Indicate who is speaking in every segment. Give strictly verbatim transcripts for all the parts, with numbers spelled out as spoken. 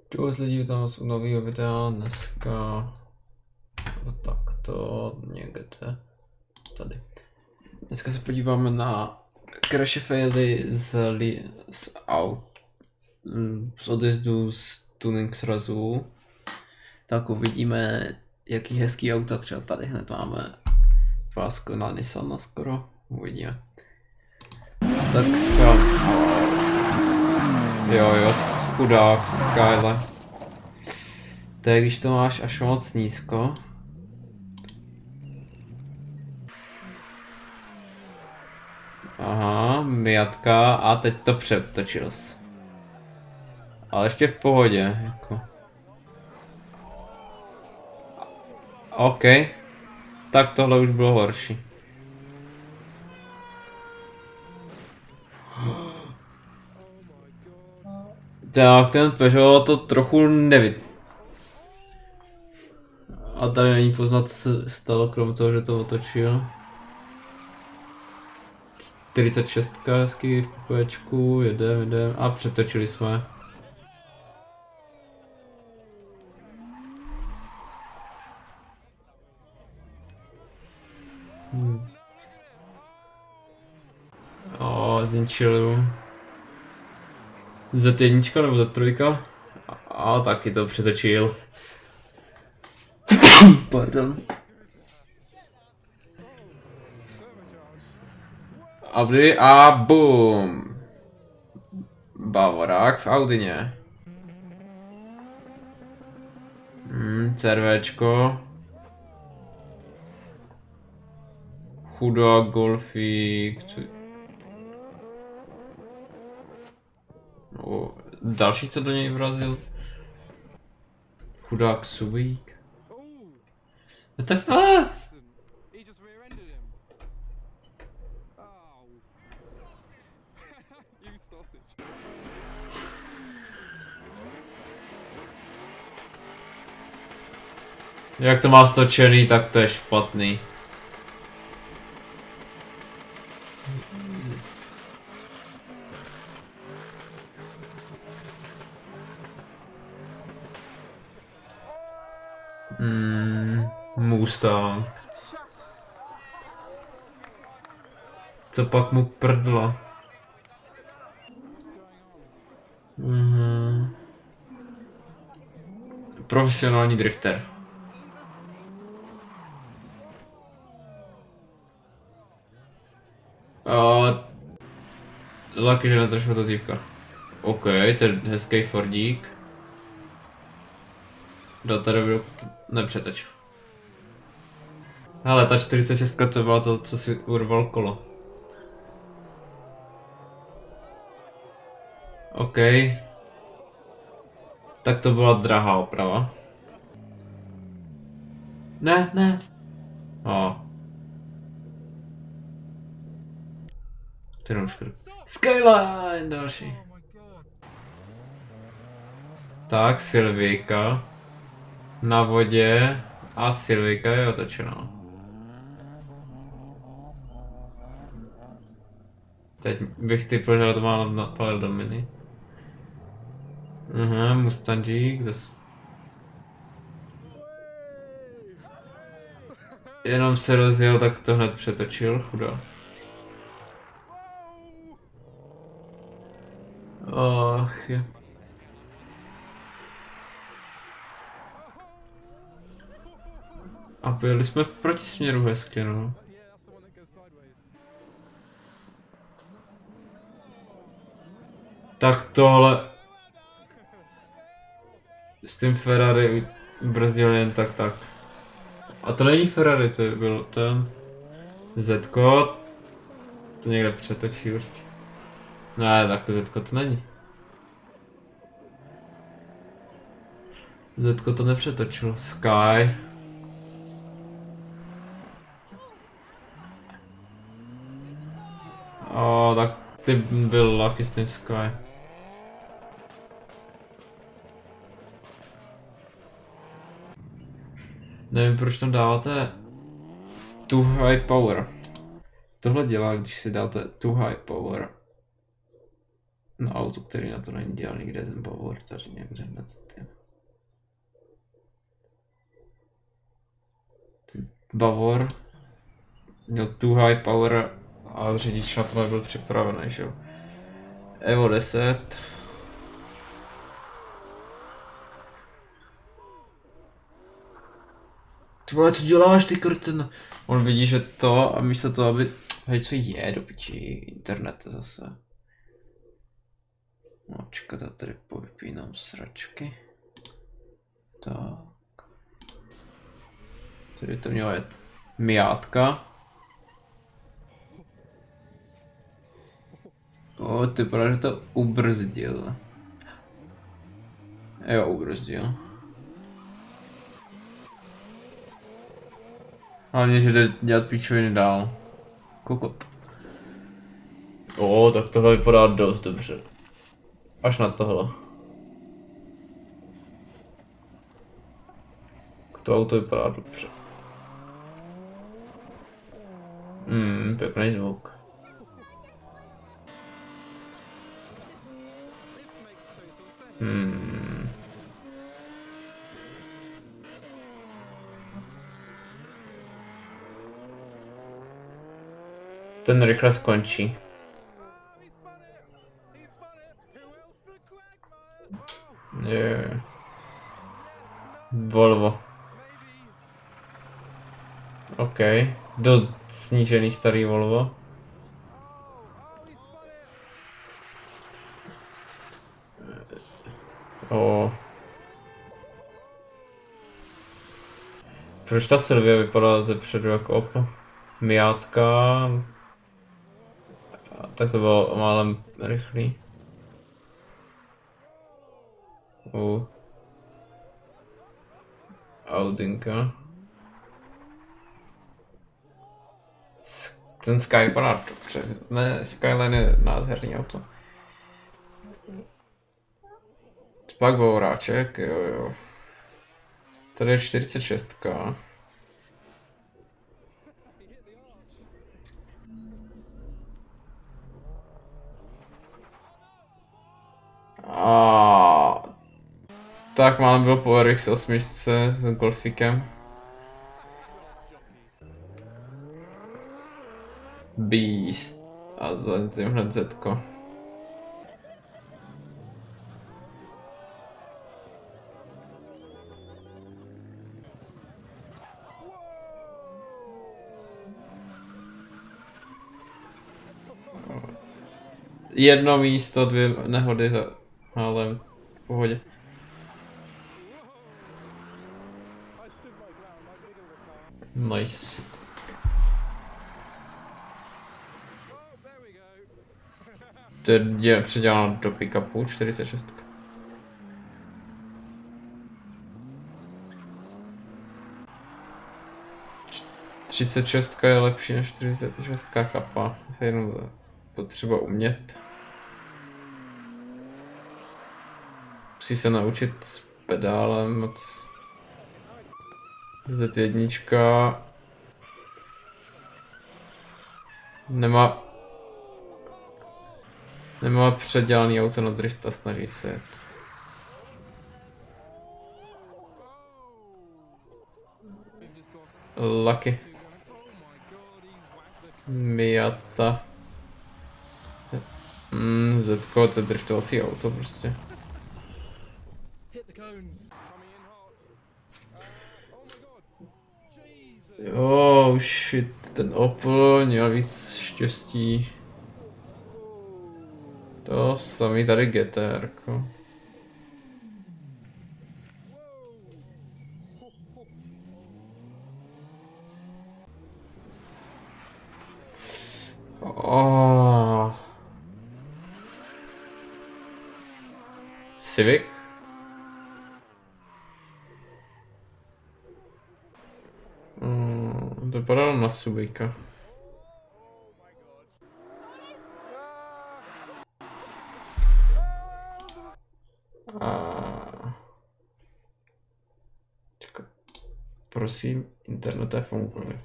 Speaker 1: Čau lidi, vítám vás u nového videa, dneska takto někde tady. Dneska se podíváme na crash faily z, li, z aut, z odjezdu z tuning srazu. Tak uvidíme, jaký hezký auta, třeba tady hned máme pásko na Nissan skoro, uvidíme. Tak skvěl. Jo jo, chudák, Skyle. To je, když to máš až moc nízko. Aha, Miatka a teď to předtočil jsi. Ale ještě v pohodě, jako. OK. Tak tohle už bylo horší. Tak ten Peugeot to trochu neví. A tady není poznat, co se stalo, krom toho, že to otočil. čtyřicet šest hezky v popečku, jedem, jedem a přetočili jsme. Hmm. O, zničil. Z jedna nebo Z tři? A, a taky to přetočil. Pardon. Abdy a boom. Bavorák v Audině. Hmm, CRVčko. Chudák Golfík. Co... No, další, co do něj vrazil. Chudák Suvík. What the fuck? Jak to má stočený, tak to je špatný. Hmm, Mustang. Co pak mu prdlo? Mhm. Profesionální drifter. Uh, Lucky, že netrošku to týpka. OK, to je hezký Fordík. Do té doby nepřetočil. Hele, ta čtyřicet šest to byla to, co si urval kolo. OK. Tak to byla drahá oprava. Ne, ne. O. Kterou škodu. Skyline další. Tak, Silvíka. Na vodě. A Silvíka je otočená. Teď bych typl, že to má napalil do mini. Aha, Mustangík zase. Jenom se rozjel, tak to hned přetočil, chudá. Ach, je. A byli jsme v protisměru hezky, no. Tak tohle... S tím Ferrari brzdil jen tak tak. A to není Ferrari, to byl ten... Zetko... To někde přetočí určitě. Ne, tak Zetko to není. Zetko to nepřetočilo. Sky. O, tak ty byl Lucky s tím Sky. Nevím, proč tam dáváte too high power. Tohle dělá, když si dáte too high power. na auto, který na to není dělaný, kde je ten Bavor, tady někde na co ty. Ten Bavor měl too high power a řidič na to nebyl připravený, že jo. Evo deset. Ty vole, co děláš ty krten? On vidí, že to a místo toho, aby... Hej, co je do piči, internet zase. No, čekat, já tady povypínám sračky. Tak. Tady to mělo jet Miátka. O, ty právě to ubrzdil. Jo, ubrzdil. Hlavně, že jde dělat píčoviny dál. Kokot. O, tak tohle vypadá dost dobře. Až na tohle. To auto vypadá dobře. Hmm, pěkný zvuk. Hmm. Ten rychle skončí. Je. Volvo. OK. Dost snížený starý Volvo. O. Proč ta Silvia vypadá ze předu jako Opel? Miátka. Tak to bylo málem rychlý. U. Audinka. Ten Sky vypadá dobře. Ne, Skyline je nádherný auto. Pak bouráček, jo jo. Tady je čtyřicet šest. A tak málem byl po R X osm s Golfikem. Beast. A za tím hned Zetko. Jedno místo, dvě nehody za... Ale v pohodě. Nice. To je předěláno do pick-upu, čtyřicet šest. třicet šest je lepší než čtyřicet šest kapa, je jenom potřeba umět. Musí se naučit s pedálem moc. Z jedna. Nemá Nemá předělaný auto na drift a snaží se jet. Lucky. Miata. Mm, Zetko, to je driftovací auto prostě. Oh shit, ten Opel měl víc štěstí. To samý tady G T R ko. Oh. Civic? Mm, to vypadalo na Subika. A... Čekaj. Prosím, internet funguje.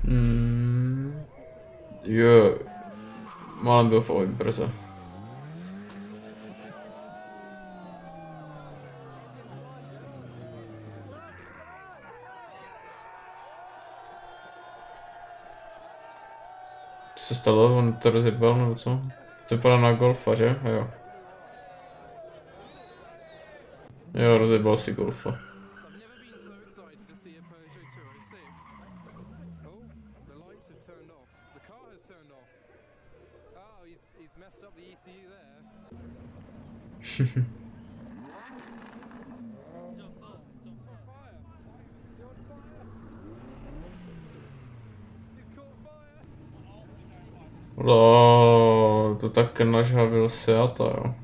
Speaker 1: Mm. Jo. Málem byl pohyb brzo. Co se stalo? On to rozjebal nebo co? To vypadá na golfa, že? Jo. Jo, rozjebal si golfa. No, to tak nažhavil Seata, jo.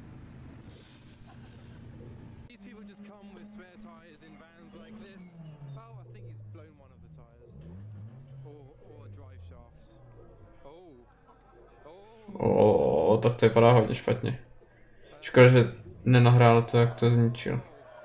Speaker 1: O, tak to vypadá hodně špatně. Škoda, že nenahrál to, jak to zničil.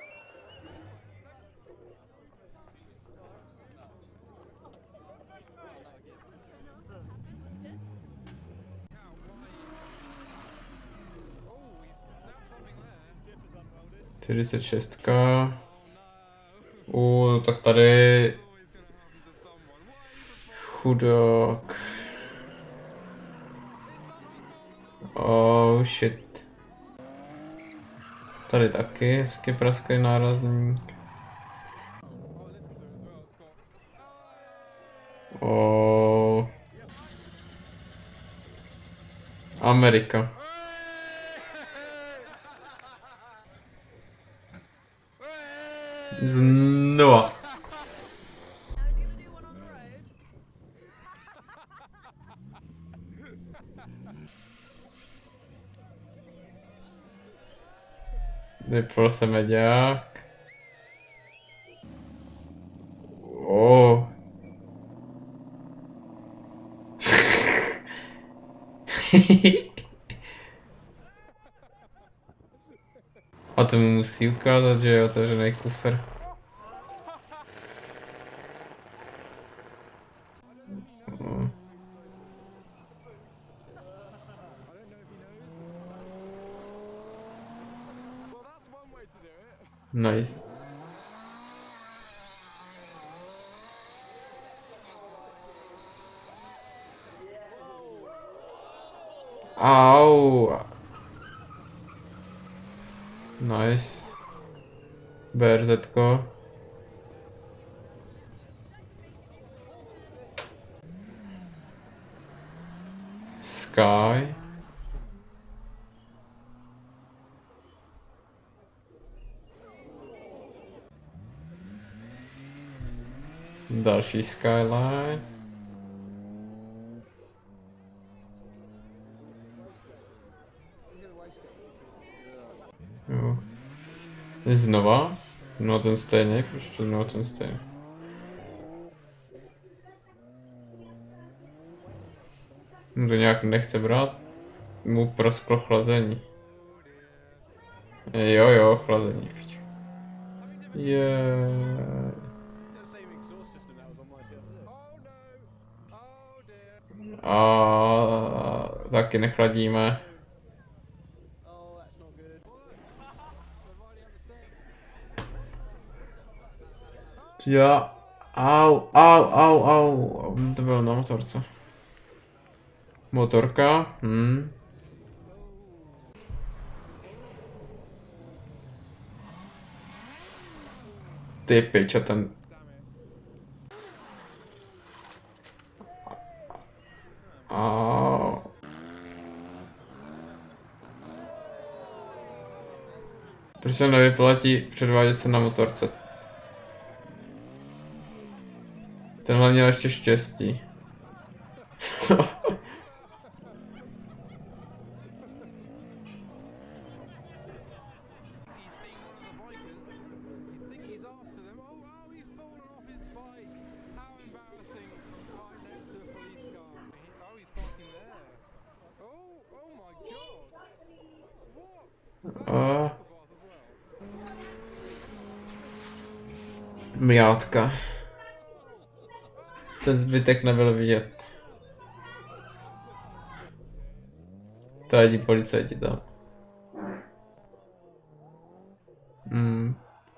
Speaker 1: čtyřicet šest. U, tak tady... Chudák. Oh shit. Tady taky hezky praský nárazník. Oh. Amerika. Znova. Vypl se meďák. Oh. A to mu musí ukázat, že je otevřený kufr. Oh. Nice. Au. Nice. BRZko. Sky. Další skyline. Jo. Znova? No ten stejný, proč to znova ten stejný? No to nějak nechce brát. Mu prosklo chlazení. Jo jo, chlazení, pič. Yeah. A taky nechladíme. Já. Au, au, au, au. To bylo na motorce. Motorka. Hm. Ty piča, ten... Au. Proč se nevyplatí předvádět se na motorce? Tenhle měl ještě štěstí. A... Mjátka. Ten zbytek nebyl vidět. Tady policajti tam. Hmm.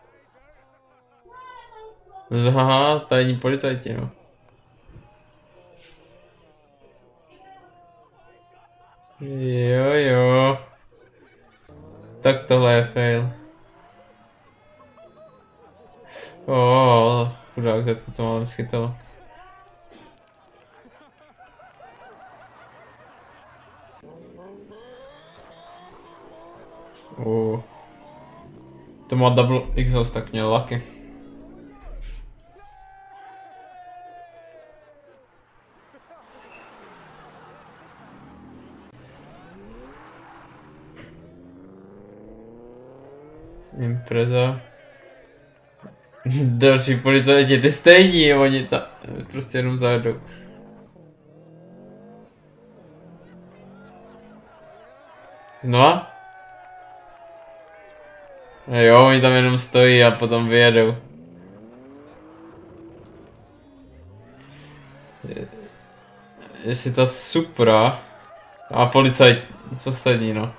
Speaker 1: Aha, tajní policajti, no. Jo, jo. Tak tohle je fail. Oh, chudák Zetko to málem schytalo. Uh. To má double exhaust, tak měl lucky. Impreza. Další policajti, ty stejní, oni ta prostě jenom zajedou. Znova? Jo, oni tam jenom stojí a potom vyjedou. Jestli ta Supra a policajt, co sedí, no.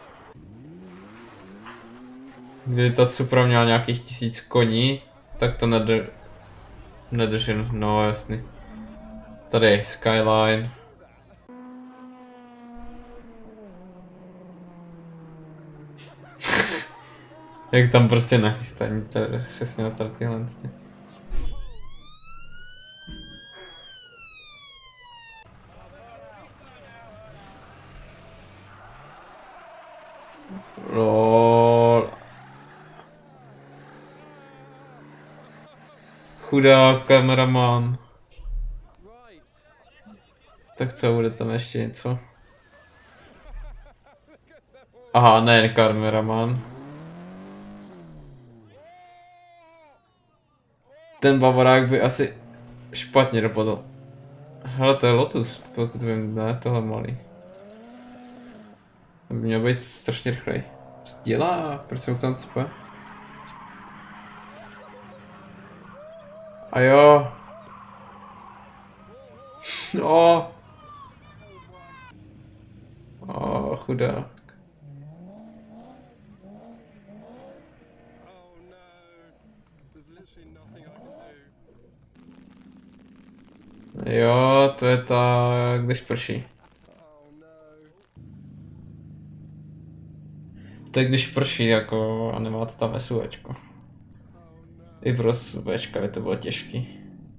Speaker 1: Kdyby ta Supra měla nějakých tisíc koní, tak to nedr... nedrží, no jasný. Tady je Skyline. Jak tam prostě nachystaní, to je přesně na tady tyhle. Lol. Chudák kameraman. Tak co, bude tam ještě něco? Aha, ne, kameraman. Ten Bavorák by asi špatně dopadl. Hele, to je Lotus, pokud vím, ne, tohle malý. To by měl být strašně rychlej. Co dělá? Proč se tam cpe? A jo. No. O, chudák. Jo, to je ta, když prší. To je když prší, jako, a nemáte tam SUVčko. I pro SUVčka by to bylo těžký.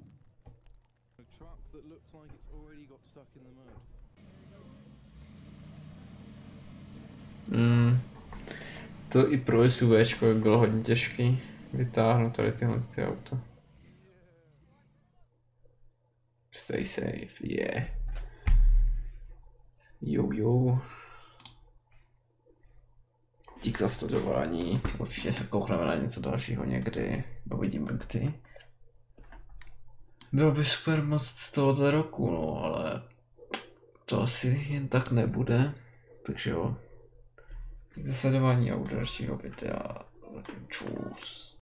Speaker 1: Mm. To i pro SUVčko by bylo hodně těžký vytáhnout tady tyhle ty auto. Stay safe, yeah. Jo, jo. Dík za sledování. Určitě se koukneme na něco dalšího někdy. Uvidíme kdy. Bylo by super moc z tohoto roku, no, ale to asi jen tak nebude. Takže jo. Dík za sledování a u dalšího videa. Zatím čus.